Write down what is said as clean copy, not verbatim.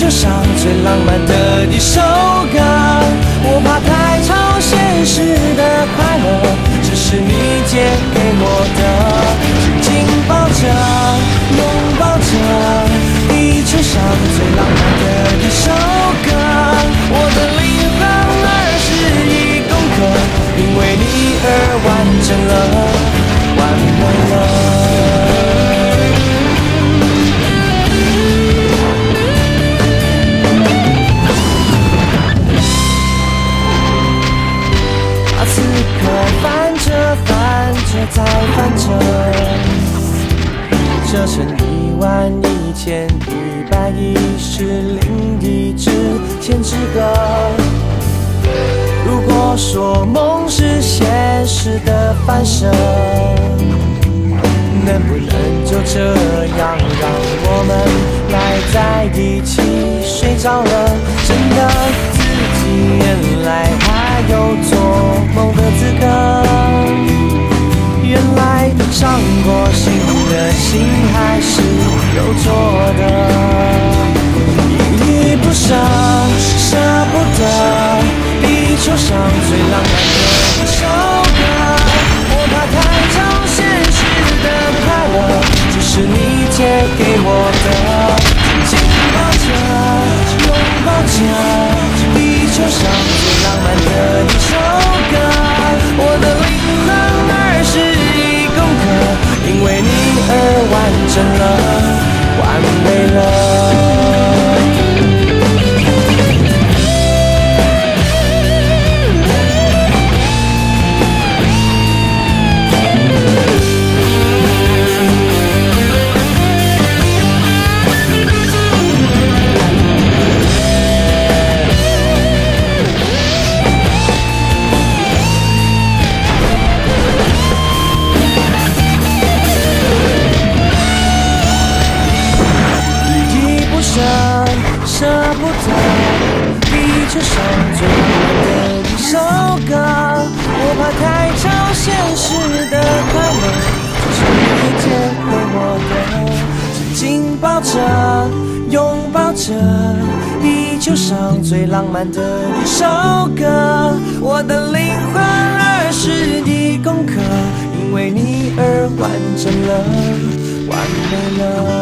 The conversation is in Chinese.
球上最浪漫的一首歌。我怕太超现实的快乐，只是你借给我的。紧紧抱着，拥抱着，地球上最浪漫的一首歌。我的灵魂21公克，因为你而完整了，完美了。此刻翻着翻着再翻着，折成11110支千纸歌。如果说梦是现实的反射，能不能就这样让我们赖在一起睡着了？真的自己原来还有做梦的资格。原来伤过心的心还是有做的，依依不舍，舍不得，地球上最浪漫的一首歌。我怕太超现实的快乐，只是你借给我的。紧紧抱着，拥抱着，地球上最浪漫的一首歌。我的灵魂21公克，因为你而完整了，完美了。舍不得，地球上最浪漫的一首歌。我怕太超现实的快乐，就是你借给我的。紧紧抱着，拥抱着，地球上最浪漫的一首歌。我的灵魂21公克，因为你而完整了，完美了。